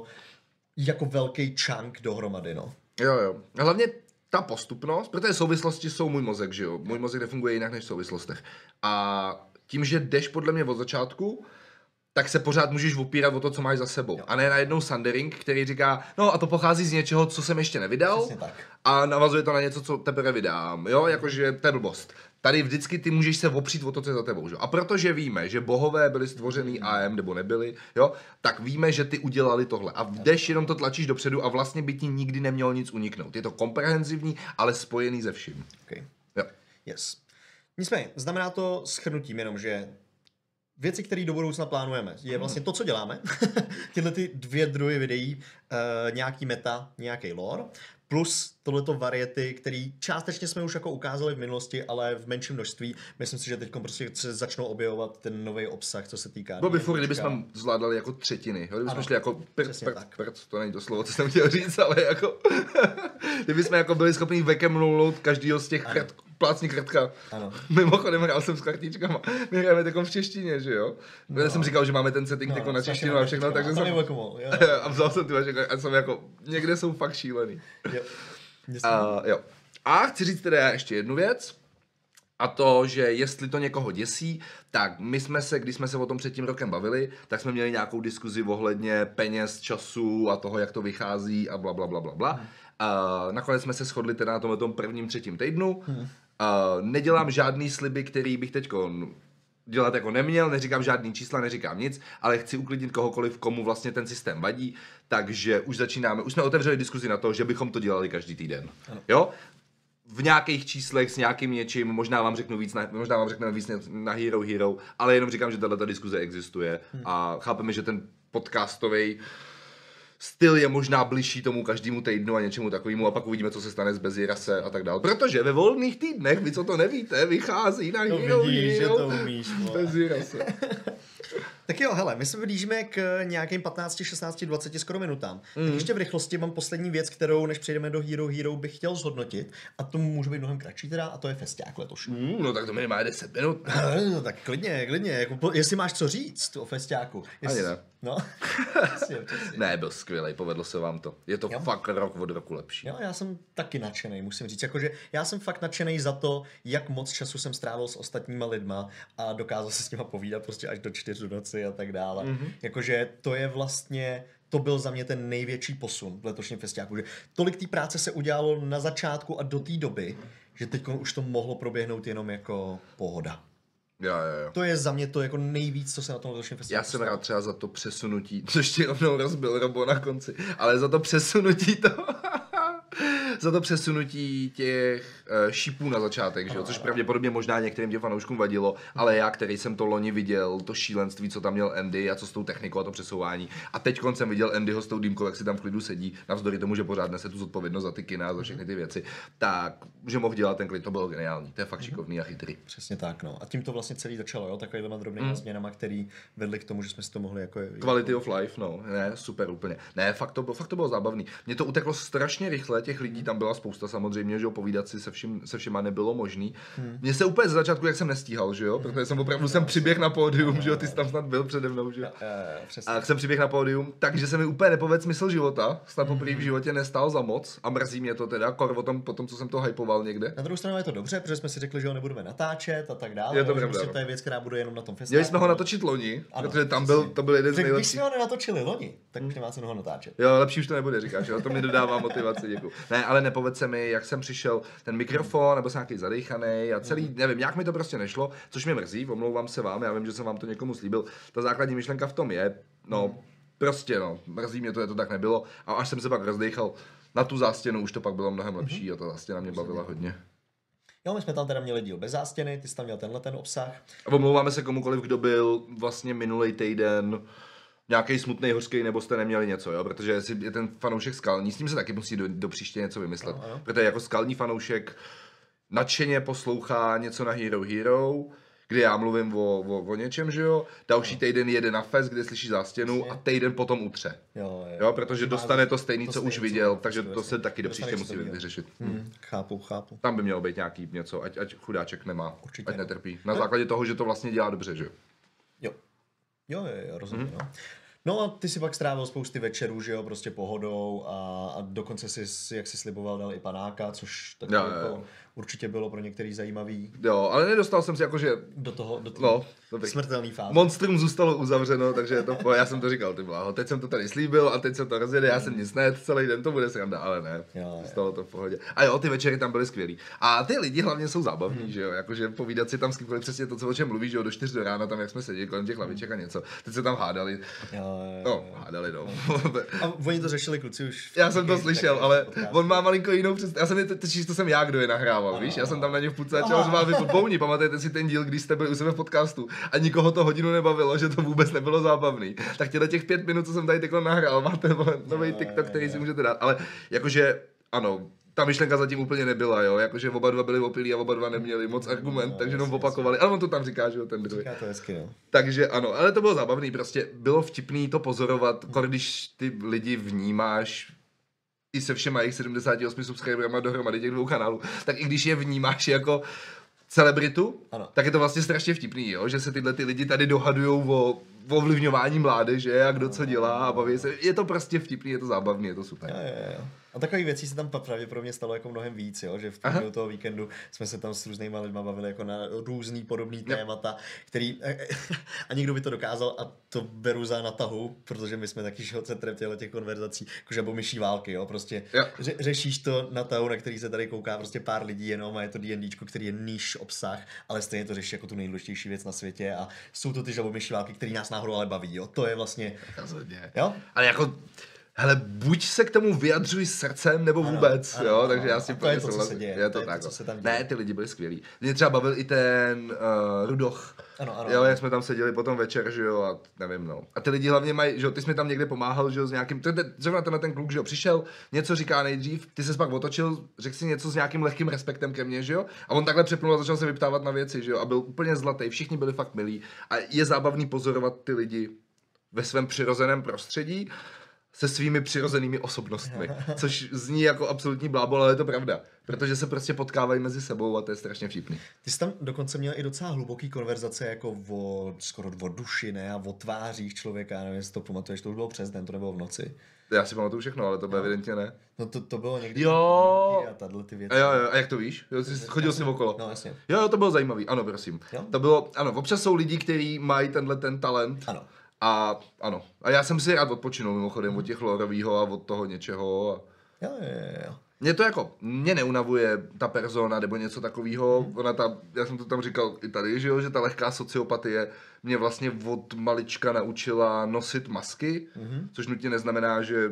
jako velký chunk dohromady, no. Jo. A hlavně ta postupnost, protože souvislosti jsou můj mozek, že jo. Můj mozek nefunguje jinak než v souvislostech. A tím, že jdeš podle mě od začátku, tak se pořád můžeš opírat o to, co máš za sebou. Jo. A ne najednou Sundering, který říká, no a to pochází z něčeho, co jsem ještě nevydal. A navazuje to na něco, co teprve vydám. Jo, jakože to je blbost. Tady vždycky ty můžeš se opřít o to, co je za tebou. Že? A protože víme, že bohové byli stvořený AM, nebo nebyli, jo, tak víme, že ty udělali tohle. A jdeš jenom to tlačíš dopředu a vlastně by ti nikdy nemělo nic uniknout. Je to komprehenzivní, ale spojený se vším. Okay. Jo. Yes. Nicméně, znamená to shrnutím jenom, že věci, které do budoucna plánujeme, je vlastně to, co děláme. Tyhle ty 2 druhy videí, nějaký meta, nějaký lore, plus tohleto variety, který částečně jsme už jako ukázali v minulosti, ale v menším množství. Myslím si, že teď prostě se začnou objevovat ten nový obsah, co se týká. Bylo by furt, kdybychom zvládali jako třetiny. Kdybychom šli jako prd, to není to slovo, co jsem chtěl říct, ale jako kdybychom jako byli schopni vekemnout každýho z těch plácní krtka. Ano. Mimochodem hrál jsem s kartičkama. My hrajeme takom v češtině, že jo? No. Já jsem říkal, že máme ten setting na češtinu a všechno, takže jsem... A vzal jsem ty vaše a jsem jako, někde jsou fakt šílený. Jo. A chci říct teda ještě jednu věc. A to, že jestli to někoho děsí, tak my jsme se, když jsme se o tom před tím rokem bavili, tak jsme měli nějakou diskuzi ohledně peněz, času a toho, jak to vychází a bla, bla, bla, bla, bla. Nakonec jsme se shodli teda na tom prvním 3. týdnu. Nedělám žádný sliby, který bych teďko dělat jako neměl, neříkám žádný čísla, neříkám nic, ale chci uklidnit kohokoliv, komu vlastně ten systém vadí, takže už jsme otevřeli diskuzi na to, že bychom to dělali každý týden. Ano. Jo? V nějakých číslech s nějakým něčím, možná vám řeknu víc na Hero, ale jenom říkám, že tato diskuze existuje a chápeme, že ten podcastový styl je možná bližší tomu každému týdnu a něčemu takovému a pak uvidíme, co se stane z Bezirase a tak dále. Protože ve volných týdnech, vy co to nevíte, vychází na Hero Bezirase. Tak jo, hele, my se blížíme k nějakým 15, 16, 20 skoro minutám. Tak ještě v rychlosti mám poslední věc, kterou, než přejdeme do Hero, bych chtěl zhodnotit. A to může být mnohem kratší teda, a to je festiák letošní. No tak to minimálně 10 minut. No, tak klidně, jako, jestli máš co říct o festiáku. Ani ne. No. Přesně. Ne, byl skvělej, povedlo se vám to. Je to fakt rok od roku lepší. Jo, já jsem taky nadšenej, musím říct. Jakože já jsem fakt nadšenej za to, jak moc času jsem strávil s ostatníma lidma a dokázal se s nima povídat prostě až do 4 noci a tak dále. Jakože to je vlastně, to byl za mě ten největší posun v letošním festiáku, že tolik té práce se udělalo na začátku a do té doby, že teď už to mohlo proběhnout jenom jako pohoda. Jo. To je za mě to jako nejvíc, co se na tom letošním festivalu. Já jsem rád třeba za to přesunutí, což ti rovnou rozbil Robo na konci, ale za to přesunutí za to přesunutí těch šipů na začátek, že jo? Což pravděpodobně možná některým těm fanouškům vadilo, ale já, který jsem to loni viděl, to šílenství, co tam měl Andy a co s tou technikou a to přesouvání. A teď jsem viděl Andyho s tou dýmkou, jak si tam v klidu sedí, navzdory tomu, že pořád nese tu zodpovědnost za ty kina, za všechny ty věci, tak že mohl dělat ten klid, to bylo geniální. To je fakt šikovný a chytrý. Přesně tak, no. A tím to vlastně celý začalo, jo, takovýma drobnými změnama, který vedly k tomu, že jsme si to mohli jako Quality of life, no. Ne, super úplně. Ne, fakt to bylo zábavný. Mně to uteklo strašně rychle, těch lidí tam byla spousta samozřejmě, že jo, povídat si se všema nebylo možný. Mně se úplně ze začátku, jak jsem nestíhal, že jo, protože jsem opravdu přiběh na pódium, že jo, ty jsi tam snad byl přede mnou, že jo. A jsem přiběh na pódium, takže se mi úplně nepovedl smysl života, snad poprvé v životě nestál za moc a mrzí mě to teda, potom, co jsem to hypoval někde. Na druhou stranu je to dobře, protože jsme si řekli, že ho nebudeme natáčet a tak dále. To je věc, která bude jenom na tom festivalu. Měli jsme ho natočit loni, protože tam to byl jeden z nejlepších. Když jsme ho nenatočili loni, tak už nemá cenu ho natáčet. Jo, lepší už to nebude, říkáš, jo, to mi dodává motivaci, děkuju. Ne, ale nepovedl se mi, jak jsem přišel, ten mikrofon, nebo jsem nějaký zadejchaný a celý, nevím, jak mi to prostě nešlo, což mě mrzí, omlouvám se vám, já vím, že jsem vám to někomu slíbil. Ta základní myšlenka v tom je, prostě mrzí mě to, že to tak nebylo a až jsem se pak rozdejchal, Na tu zástěnu už to pak bylo mnohem lepší a ta zástěna mě bavila hodně. Jo, my jsme tam teda měli díl bez zástěny, ty jsi tam měl ten obsah. A omlouváme se komukoliv, kdo byl vlastně minulý týden nějaký smutný, hořký, nebo jste neměli něco, jo? Protože jestli je ten fanoušek skalní, s tím se taky musí do příště něco vymyslet. Ano. Protože jako skalní fanoušek nadšeně poslouchá něco na Hero Hero, kdy já mluvím o něčem, že jo? Další týden jede na fest, kde slyší zástěnu a týden potom utře. Jo, protože dostane to stejný, co už viděl, takže to se taky do příště musí vyřešit. Chápu. Tam by mělo být nějaký něco, ať chudáček nemá, Určitě, ať netrpí. Na základě toho, že to vlastně dělá dobře, že Jo, rozumím, no. No a ty si pak strávil spousty večerů, že jo, prostě pohodou a dokonce si, jak si sliboval, dal i panáka, což taky jako určitě bylo pro některý zajímavý. Jo, ale nedostal jsem si jakože do toho smrtelný fáze. Monstrum zůstalo uzavřeno, takže je to, já jsem to říkal, ty bláho, teď jsem to tady slíbil a teď se to rozjede, já jsem nic net, celý den to bude sranda, ale ne, zůstalo to v pohodě. A jo, ty večery tam byly skvělý. A ty lidi hlavně jsou zábavní, že jo, jakože povídat si tam s kýmkoliv přesně to, o čem mluvíš, že jo, do 4 do rána tam, jak jsme seděli kolem těch laviček a něco. Teď se tam hádali. Hádali. A oni to řešili kluci už. Já jsem to slyšel, ale on má malinko jinou představu. Já jsem to jsem já, kdo je nahrával, víš? Já jsem tam na ně v půlce začal řvát, vy popouni, pamatujete si ten díl, když jste byli u sebe v podcastu a nikoho to hodinu nebavilo, že to vůbec nebylo zábavný. Tak těch 5 minut, co jsem tady takhle nahrál, máte nový TikTok, který si můžete dát, ale jakože ano, ta myšlenka zatím úplně nebyla, jo, jakože oba dva byli opilí a oba dva neměli moc argument, takže jenom opakovali, ale on to tam říká, že jo, ten druhý. Říká to hezky, no. Takže ano, ale to bylo zábavný, prostě bylo vtipný to pozorovat, když ty lidi vnímáš i se všema jejich 78 subscriberama dohromady těch 2 kanálů, tak i když je vnímáš jako celebritu, tak je to vlastně strašně vtipný, jo? Že se tyhle ty lidi tady dohadujou o ovlivňování mládeže a kdo co dělá a baví se. Je to prostě vtipný, je to zábavný, je to super. Jo. A takových věcí se tam pravděpodobně stalo jako mnohem víc, jo? Že v průběhu toho víkendu jsme se tam s různýma lidma bavili jako na různý podobný témata, který a někdo by to dokázal a to beru za natahu, protože my jsme taky centrem těch konverzací, jako žabomyší války, jo? Prostě řešíš to na tahu, na který se tady kouká prostě pár lidí jenom a je to D&Dčko, který je níž obsah, ale stejně to řeší jako tu nejdůležitější věc na světě a jsou to ty žabomyší války, které nás náhodou ale baví, jo? To je vlastně. Jo? Ale jako hele, buď se k tomu vyjadřuj srdcem, nebo vůbec, jo, takže já si plně souhlasím. Je to tak. Ne, ty lidi byli skvělí. Mě třeba bavil i ten Rudoch. Ano. Jo, jak jsme tam seděli potom večer, že jo, a nevím, no. A ty lidi hlavně mají, že jo, ty jsi mi tam někde pomáhal, že jo, s nějakým, zrovna ten kluk, že jo, přišel, něco říká nejdřív, ty ses pak otočil, řekl si něco s nějakým lehkým respektem ke mně, že jo, a on takhle přeplnul a začal se vyptávat na věci, že jo, a byl úplně zlatý, všichni byli fakt milí a je zábavný pozorovat ty lidi ve svém přirozeném prostředí, se svými přirozenými osobnostmi, což zní jako absolutní blábol, ale je to pravda, protože se prostě potkávají mezi sebou a to je strašně vtipný. Ty jsi tam dokonce měl i docela hluboký konverzace jako skoro o duši, ne, a o tvářích člověka, nevím, jestli to pamatuješ, to už bylo přes den, to nebylo v noci. Já si pamatuju všechno, ale to bylo evidentně ne. No to bylo někdy. Jo. A tadyhle ty věci. Jo, a jak to víš? Jo, jsi chodil si okolo. No, jasně. Jo, to bylo zajímavý, ano, prosím. Jo? To bylo, ano, občas jsou lidi, kteří mají ten talent. Ano. A ano. A já jsem si rád odpočinul mimochodem od těch lorovýho a od toho něčeho. Jo. Mě to jako, mě neunavuje ta persona nebo něco takového. Já jsem to tam říkal i tady, že jo, že ta lehká sociopatie mě vlastně od malička naučila nosit masky, což nutně neznamená, že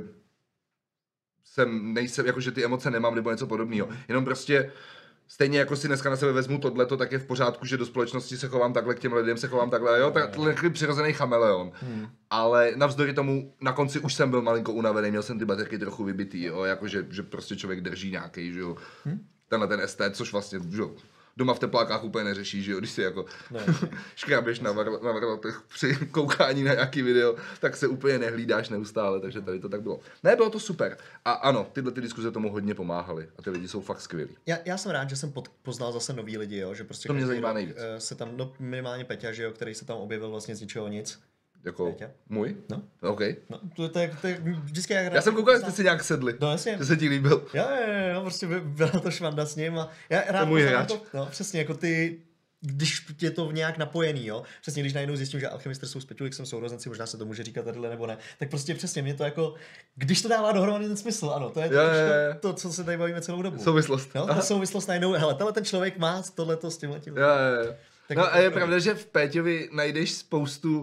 nejsem, jako že ty emoce nemám nebo něco podobného. Jenom prostě stejně jako si dneska na sebe vezmu tohleto, tak je v pořádku, že do společnosti se chovám takhle, k těm lidem se chovám takhle, jo, takový přirozený chameleon. Ale navzdory tomu, na konci už jsem byl malinko unavený, měl jsem ty baterky trochu vybitý, jo, jakože že prostě člověk drží nějaký, že jo, ten estet, což vlastně, že jo, doma v teplákách úplně neřeší, že jo, když si jako škráběš na varlatech při koukání na nějaký video, tak se úplně nehlídáš neustále, takže tady to tak bylo. Ne, bylo to super. A ano, tyhle ty diskuze tomu hodně pomáhaly a ty lidi jsou fakt skvělí. Já jsem rád, že jsem poznal zase nový lidi, jo, že prostě to mě zajímá nejvíc. Se tam, no minimálně Peťa, že jo, který se tam objevil vlastně z ničeho nic. Jako Peťa? Můj? No. OK. No, to je vždycky jak já jsem koukal, že jste si nějak sedli. No jasně. Že se ti líbil. Jo, prostě byla to švanda s ním a já rád můj hráč. No, přesně, jako ty, když je to nějak napojený, jo, přesně když najednou zjistím, že alchemistr jsou s Peťuliksem sourozenci, možná se to může říkat tadyhle nebo ne, tak prostě přesně mě to jako, když to dává dohromady ten smysl, ano, to je to, co se tady bavíme celou dobu. Souvislost. Jo, ta souvislost najednou, hele, ten člověk má tohleto s tímhletím. Jo. No a je pravda, že v Péťovi najdeš spoustu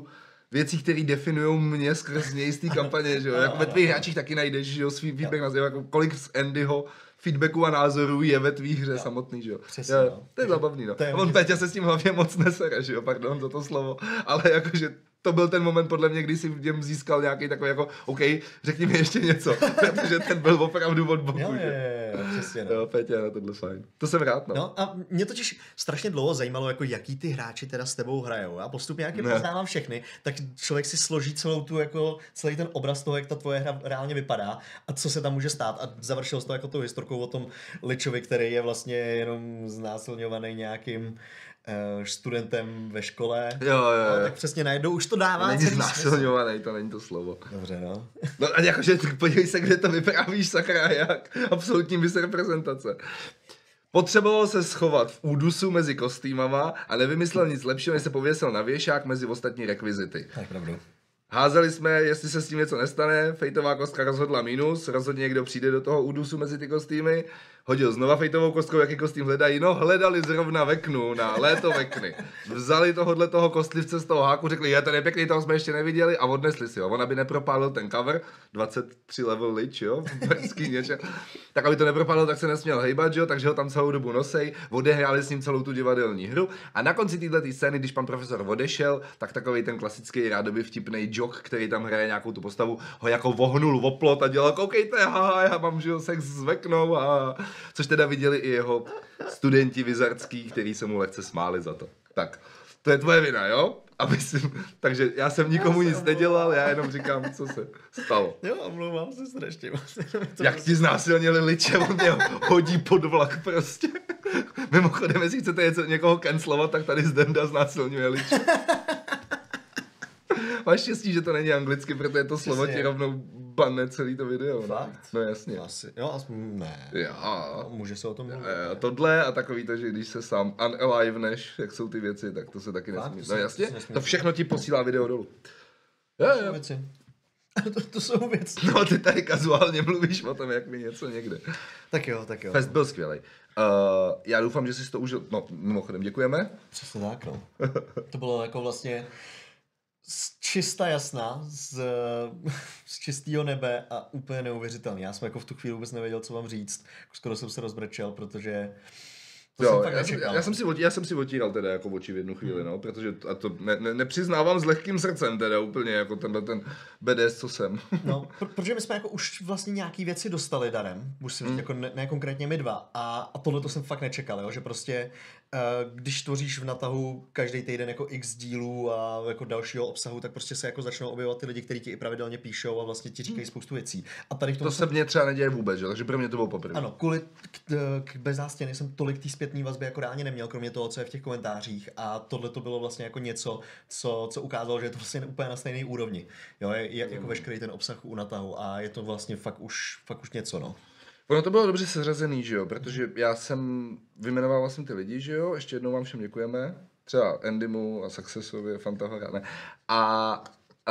věcí, které definují mě skrz něj z té kampaně, že jo. Jako ve tvých hráčích taky najdeš, že jo, svý feedback na jako kolik z Andyho feedbacku a názorů je ve tvý hře samotný, že jo. Přesně, jo, to je zabavný, no. A on Péťa se s tím hlavně moc nesere, že jo, pardon za to slovo, ale jakože to byl ten moment podle mě, kdy si v něm získal nějaký takový jako, OK, řekni mi ještě něco, protože ten byl opravdu od boku. Jo, přesně, no. Jo, Péťa, na tohle fajn. To jsem rád, no. No a mě totiž strašně dlouho zajímalo, jako jaký ty hráči teda s tebou hrajou. A postupně, jak je poznávám všechny, tak člověk si složí celou tu, jako celý ten obraz toho, jak ta tvoje hra reálně vypadá a co se tam může stát. A završil to jako tou historkou o tom Ličovi, který je vlastně jenom znásilňovaný nějakým studentem ve škole. Jo. Tak přesně najednou už to dává. Není znásilňovaný, to není to slovo. Dobře, no. No a jakože podívej se, kde to vyprávíš, sakra, jak absolutní misreprezentace. Potřeboval se schovat v údusu mezi kostýmama a nevymyslel nic lepšího, než se pověsil na věšák mezi ostatní rekvizity. Tak pravdu. Házeli jsme, jestli se s tím něco nestane, fejtová kostka rozhodla minus, rozhodně někdo přijde do toho údusu mezi ty kostýmy, hodil znova fejtovou kostkou, jaký kostým hledají, no hledali zrovna veknu na léto vekny. Vzali toho kostlivce z toho háku, řekli, je to nepěkný, toho jsme ještě neviděli a odnesli si ho. On aby nepropálil ten cover, 23 level lich, jo, brzký něče, tak aby to nepropálil, tak se nesměl hejbat, jo, takže ho tam celou dobu nosej, odehráli s ním celou tu divadelní hru a na konci této scény, když pan profesor odešel, tak takový ten klasický rádoby vtipný jock, který tam hraje nějakou tu postavu, ho jako vohnul o plot a dělal, koukejte, haha, já mám, že sex s veknou a což teda viděli i jeho studenti vizardský, který se mu lehce smáli za to. Tak, to je tvoje vina, jo? Takže já jsem nikomu nic nedělal, já jenom říkám, co se stalo. Jo, omlouvám se strašně. Jak ti znásilnili liče, on mě hodí pod vlak prostě. Mimochodem, jestli chcete někoho cancelovat, tak tady Zdenda znásilňuje liče. Máš štěstí, že to není anglicky, protože to slovo ti rovnou banne celý to video. Fakt? No jasně. Asi, jo, aspoň ne. Jo. No, může se o tom mluvit. Tohle a takový to, že když se sám unaliveneš, jak jsou ty věci, tak to se taky nesmí. No jasně, to všechno ti posílá video dolů. Jo. Věci. To jsou věci. No ty tady kazuálně mluvíš o tom, jak mi něco někde. Tak jo. Fest byl skvělej. Já doufám, že jsi to užil. No, mimochodem, děkujeme. Přesně tak, no. To bylo jako vlastně čista jasna, z čistého nebe a úplně neuvěřitelný. Já jsem jako v tu chvíli vůbec nevěděl, co vám říct. Skoro jsem se rozbrečel, protože to jsem fakt nečekal. Já jsem si otíral teda jako oči v jednu chvíli, no, protože to nepřiznávám s lehkým srdcem teda úplně, jako tenhle ten BDS, co jsem. No, protože my jsme jako už vlastně nějaký věci dostali darem, už si jako ne konkrétně my dva a tohle to jsem fakt nečekal, jo, že prostě když tvoříš v natahu každý týden jako x dílů a jako dalšího obsahu, tak prostě se jako začnou objevovat ty lidi, kteří ti i pravidelně píšou a vlastně ti říkají spoustu věcí. A tady to se mně třeba neděje vůbec, že? Takže pro mě to bylo poprvé. Ano, kvůli k Bez zástěny jsem tolik té zpětné vazby jako reálně neměl, kromě toho, co je v těch komentářích a tohle to bylo vlastně jako něco, co ukázalo, že je to vlastně úplně na stejné úrovni. Jo, je jako veškerý ten obsah u natahu a je to vlastně fakt už něco, no. Ono to bylo dobře seřazený, že jo, protože já jsem vymenoval vlastně ty lidi, že jo, ještě jednou vám všem děkujeme, třeba Andymu a Successovi, Fantahora, ne, a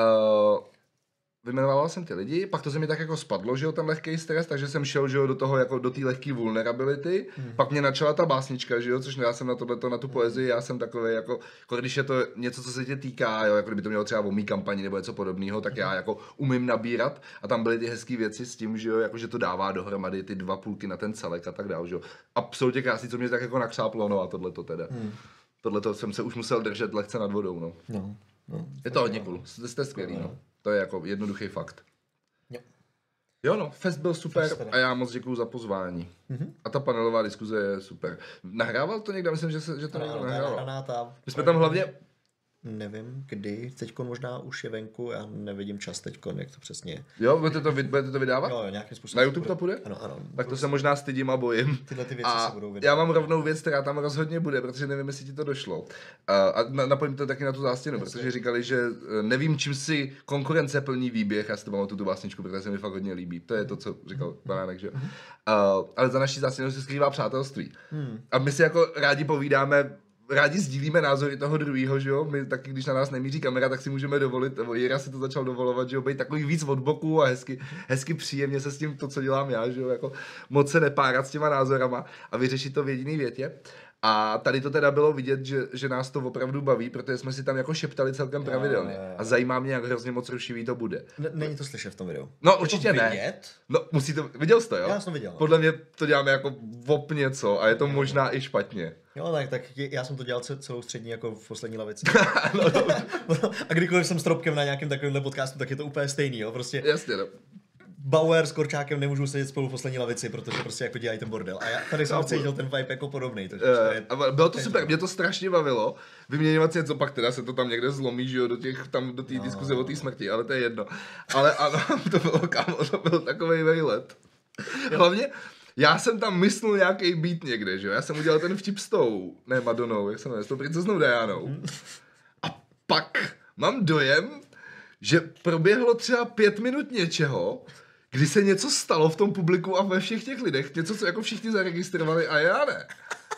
vymenoval jsem ty lidi, pak to se mi tak jako spadlo, že jo, ten lehký stres, takže jsem šel, že jo, do toho jako do té lehké vulnerability, pak mě načala ta básnička, že jo, což já jsem na tohleto, na tu poezii, já jsem takový jako když je to něco, co se tě týká, jo, jako kdyby to mělo třeba o mý kampani nebo něco podobného, tak já jako umím nabírat a tam byly ty hezké věci s tím, že jo, jako že to dává dohromady ty dva půlky na ten celek a tak dál, že jo. Absolutně krásný, co mě tak jako nakřáplo, no a tohleto teda. Tohleto jsem se už musel držet lehce nad vodou, no. Je to hodně cool, jste skvělý, no. To je jako jednoduchý fakt. Jo no, fest byl super a já moc děkuju za pozvání. A ta panelová diskuze je super. Nahrával to někdo? Myslím, že to někdo nahrával. My jsme tam hlavně... Nevím, kdy. Teďko možná už je venku, já nevidím čas teďko, jak to přesně je. Jo, budete to vydávat? Jo, nějakým způsobem. Na YouTube to půjde? Ano. Tak to se možná stydím a bojím. Tyhle ty věci se budou vydávat. Já mám rovnou věc, která tam rozhodně bude, protože nevím, jestli ti to došlo. A napojím to taky na tu zástěnu, protože říkali, že nevím, čím si konkurence plní výběh. Já si to pamatuju tu básničku, protože se mi fakt hodně líbí. To je to, co říkal Banánek, že? Ale za naší zástěnou se skrývá přátelství. A my si jako rádi povídáme, rádi sdílíme názory toho druhého, že jo? My taky, když na nás nemíří kamera, tak si můžeme dovolit, Jira si to začal dovolovat, že jo? Být takový víc od boku a hezky příjemně se s tím to, co dělám já, že jo? Jako moc se nepárat s těma názorama a vyřešit to v jediný větě. A tady to teda bylo vidět, že nás to opravdu baví, protože jsme si tam jako šeptali celkem pravidelně. A zajímá mě, jak hrozně moc rušivý to bude. Není to slyšet v tom videu. No určitě ne. Vidět? No musí to, viděl jsi to, jo? Já jsem to viděl. Podle mě to děláme jako vop něco a je to možná i špatně. Jo, tak já jsem to dělal celou střední jako v poslední lavici. A kdykoliv jsem s Tropkem na nějakém takovémhle podcastu, tak je to úplně stejný, jo, prostě. Jasně, no. Bauer s Korčákem nemůžou sedět spolu v poslední lavici, protože prostě jako dělají ten bordel. A já tady jsem cítil ten vibe jako podobný. A bylo to super, mě to strašně bavilo, vyměňovat si něco, pak teda se to tam někde zlomí, že jo, do té diskuze o té smrti, ale to je jedno. Ale ano, to byl takovej vejlet. Hlavně, já jsem tam myslel nějaký beat někde, že jo, já jsem udělal ten vtip s tou, ne Madonou, jak se jmenuje, s tou princeznou Dianou. A pak mám dojem, že proběhlo třeba 5 minut něčeho, kdy se něco stalo v tom publiku a ve všech těch lidech, něco, co jako všichni zaregistrovali a já ne.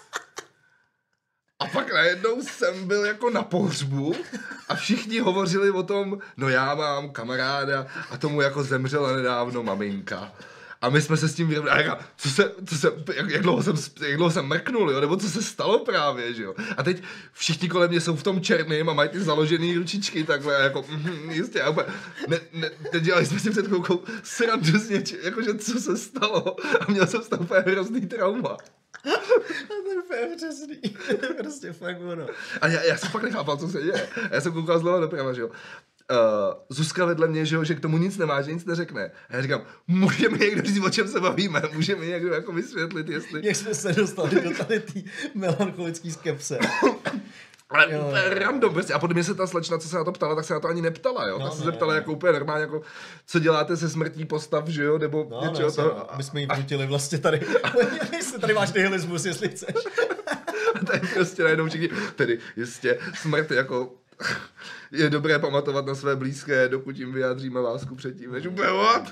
A pak najednou jsem byl jako na pohřbu a všichni hovořili o tom, no já mám kamaráda a tomu jako zemřela nedávno maminka. A my jsme se s tím vyrovnali. A říkám, jak dlouho jsem mrknul, jo? Nebo co se stalo právě, že jo? A teď všichni kolem mě jsou v tom černým a mají ty založený ručičky takhle, jako, jistě, a teď dělali jsme si před chvilkou srandu z něčeho, jakože co se stalo a měl jsem z toho úplně hrozný trauma. To je úplně přesný, to je prostě fakt ono. A já jsem fakt nechápal, co se děje. A já jsem koukal zleva doprava, že jo? Zuzka vedle mě, že k tomu nic nemá, že nic neřekne. A já říkám, můžeme někdo říct, o čem se bavíme, můžeme někdo jako vysvětlit, jestli... Jak jsme se dostali do tady té melancholické skepse. Ale jo, úplně random, prostě. A podle mě se ta slečna, co se na to ptala, tak se na to ani neptala, jo. Tak se zeptala jako úplně normálně, jako, co děláte se smrtí postav, že jo, nebo něčeho toho. My jsme jí vnutili vlastně tady, jestli tady máš nihilismus, jestli chceš. A tady prostě najednou všichni, tedy jistě, smrt jako... Je dobré pamatovat na své blízké, dokud jim vyjádříme lásku předtím, než úplně what?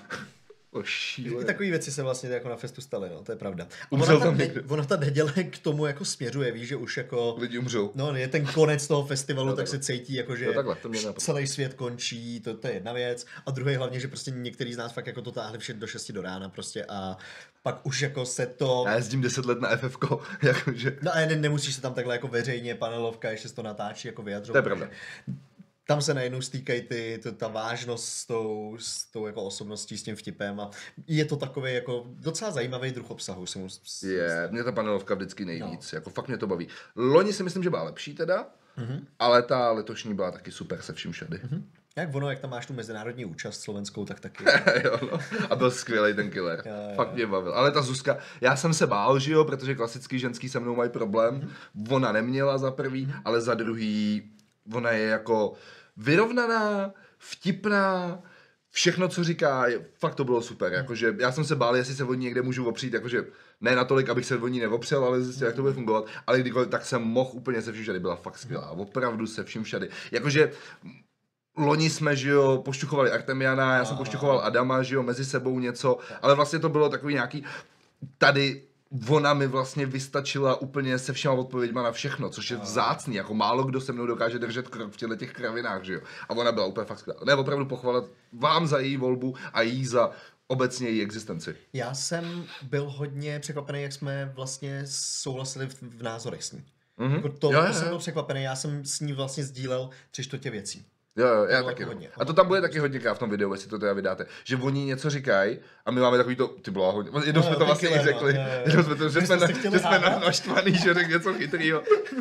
I takové věci se vlastně jako na festu staly, no, to je pravda. Ona ta neděle k tomu jako směřuje, víš, že už jako... Lidi umřou. No, je ten konec toho festivalu, tak se cítí jako, že celý svět končí, to je jedna věc. A druhý hlavně, že prostě některý z nás fakt jako to táhli vše do 6 do rána prostě a pak už jako se to... Já jezdím 10 let na FFko, jakože... No a nemusíš se tam takhle jako veřejně, panelovka, ještě se to natáčí jako vyjadřovat. To je pravda. Tam se najednou stýkají ta vážnost s tou jako osobností, s tím vtipem a je to takový jako docela zajímavý druh obsahu. Mě ta panelovka vždycky nejvíc, jako fakt mě to baví. Loni si myslím, že byla lepší teda, ale ta letošní byla taky super se vším všady. Jak tam máš tu mezinárodní účast slovenskou, tak taky. Jo, no. A byl skvělý ten killer. Fakt mě bavil. Ale ta Zuzka, já jsem se bál, že jo, protože klasický ženský se mnou mají problém. Ona neměla za prvý, ale za druhý ona je jako vyrovnaná, vtipná, všechno, co říká, fakt to bylo super. Jakože já jsem se bál, jestli se od ní někde můžu opřít, jakože ne natolik, abych se od ní neopřel, ale zjistil, jak to bude fungovat. Ale kdykoliv, tak jsem mohl úplně se vším všady, byla fakt skvělá. Opravdu se vším všady. Jakože loni jsme, že jo, pošťuchovali Artemiana, já jsem pošťuchoval Adama, že jo, mezi sebou něco, ale vlastně to bylo takový nějaký, tady ona mi vlastně vystačila úplně se všema odpověďma na všechno, což je vzácný, jako málo kdo se mnou dokáže držet krok v těch kravinách, že jo. A ona byla úplně fakt skvělá. Ne, opravdu pochvalat vám za její volbu a jí za obecně její existenci. Já jsem byl hodně překvapený, jak jsme vlastně souhlasili v názorech s ní. Jako to jsem byl překvapený, já jsem s ní vlastně sdílel 3/4 věcí. Jo, já taky. Hodně. A to tam bude taky hodně v tom videu, jestli to teda vydáte. Že oni něco říkají a my máme takový to, ty bylo hodně. Jednou jsme to vlastně i řekli. Jednou jsme to, že jsme naštvaný, že řekl něco chytrýho.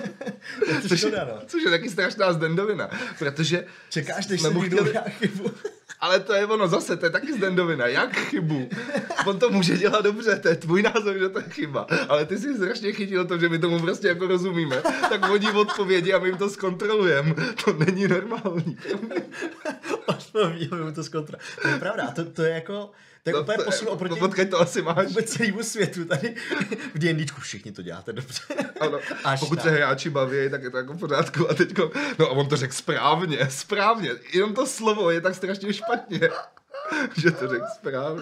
Což je taky strašná zdendovina. Protože čekáš, než se někdo udělá chybu. Ale to je ono zase, to je taky zdendovina. Jak chybu? On to může dělat dobře, to je tvůj názor, že to je chyba. Ale ty si strašně chytil to, že my tomu prostě jako rozumíme. Tak oni odpovědi a my jim to zkontrolujeme. To není normální. Odpovědíme to zkontrolujeme. To je pravda, to je jako... To je úplně posun oproti to asi máš. celému světu tady. V D&Dčku všichni to děláte dobře. Ano. Pokud se hráči baví, tak je to jako v pořádku. A teďko, no a on to řekl správně. Jenom to slovo je tak strašně špatně, že to řekl správně.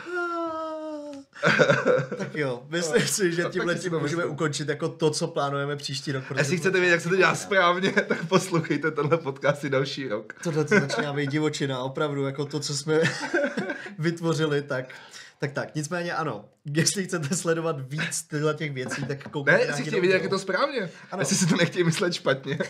Tak jo, myslím si, že tímhle tím můžeme ukončit jako to, co plánujeme příští rok. Jestli chcete vědět, jak se to dělá správně, tak poslouchejte tenhle podcast i další rok. Tohle to začíná být divočina, opravdu, jako to, co jsme vytvořili, tak Tak, nicméně ano, jestli chcete sledovat víc těch věcí, tak koukejte Ne, na si Hero chtějí vidět, jak je Hero. to správně. Ano. Jestli si to nechtějí myslet špatně.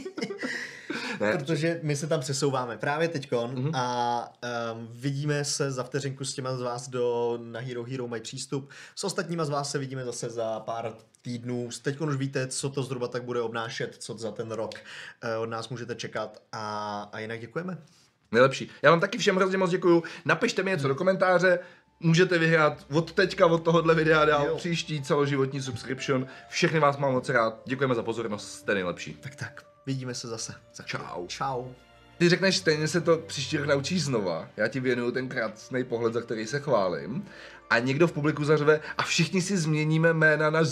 Ne. Protože my se tam přesouváme právě teďkon a vidíme se za vteřinku s těma z vás, kdo na Hero Hero mají přístup. S ostatníma z vás se vidíme zase za pár týdnů. Teďkon už víte, co to zhruba tak bude obnášet, co za ten rok od nás můžete čekat a jinak děkujeme. Nejlepší. Já vám taky všem hrozně moc děkuju. Napište mi něco do komentáře. Můžete vyhrát od teďka, od tohohle videa dál příští celoživotní subscription. Všechny vás mám moc rád. Děkujeme za pozornost, jste nejlepší. Tak, vidíme se zase. Čau. Čau. Ty řekneš, stejně se to příští rok naučíš znova. Já ti věnuju ten krásný pohled, za který se chválím. A někdo v publiku zařve a všichni si změníme jména na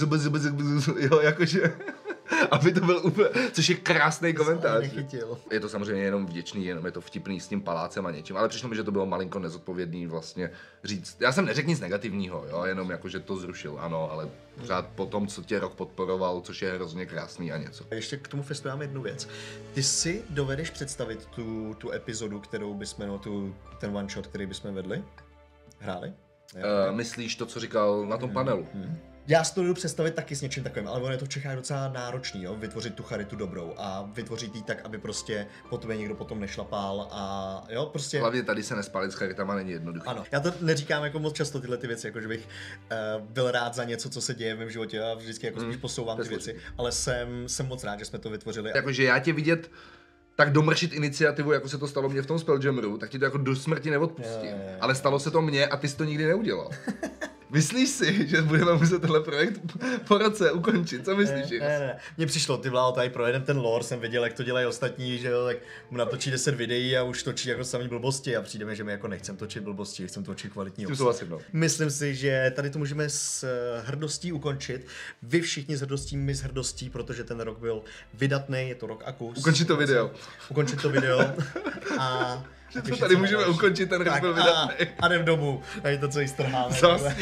jo, jakože... Aby to byl úplně, což je krásný komentář. Je to samozřejmě jenom vděčný, jenom je to vtipný s tím palácem a něčím, ale přišlo mi, že to bylo malinko nezodpovědný vlastně říct. Já jsem neřekl nic negativního, jo, jenom jako, že to zrušil, ano, ale pořád po tom, co tě rok podporoval, což je hrozně krásný a něco. A ještě k tomu festu mám jednu věc. Ty si dovedeš představit tu epizodu, kterou bychom, ten one shot, který bychom vedli? Hráli? Myslíš to, co říkal na tom panelu? Já si to jdu představit taky s něčím takovým, ale ono je to v Čechách docela náročný, jo? Vytvořit tu charitu dobrou a vytvořit ji tak, aby prostě po tobě nikdo potom nešlapal a jo, prostě... Hlavně tady se nespálit s charitama není jednoduché. Ano, já to neříkám jako moc často tyhle ty věci, jako že bych byl rád za něco, co se děje v mém životě a vždycky jako spíš posouvám ty věci, ale jsem moc rád, že jsme to vytvořili. Jakože já tě vidět tak domršit iniciativu, jako se to stalo mně v tom Spelljammeru, tak ti to jako do smrti neodpustím. Ale stalo se to mně a ty jsi to nikdy neudělal. Myslíš si, že budeme muset tenhle projekt po roce ukončit? Co myslíš? Ne. Mně přišlo, ty vláho, tady projedem ten lore, jsem viděl, jak to dělají ostatní, že jo, tak mu natočí 10 videí a už točí jako samý blbosti a přijdeme, že my jako nechcem točit blbosti, chcem točit kvalitní obsah. Myslím si, že tady to můžeme s hrdostí ukončit. Vy všichni s hrdostí, my s hrdostí, protože ten rok byl vydatný, je to rok a kus. Ukončit to video. Ukončit to video a... Že to tady můžeme ukončit, ten rok byl vydatný. A jdem domů, tady to celý strháme. Zasni.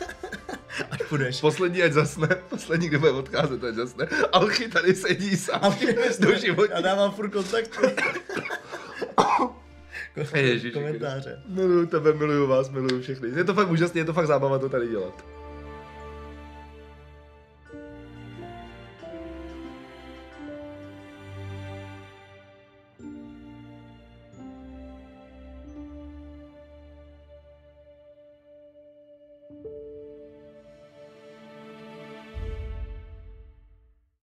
Až půjdeš. Poslední, ať zasne. Poslední, kdo bude odcházet, ať zasne. Alchy tady sedí sám. Já dávám furt kontakt. Ježiši, komentáře. Miluju tebe, miluju vás, miluju všechny. Je to fakt úžasné, je to fakt zábava to tady dělat.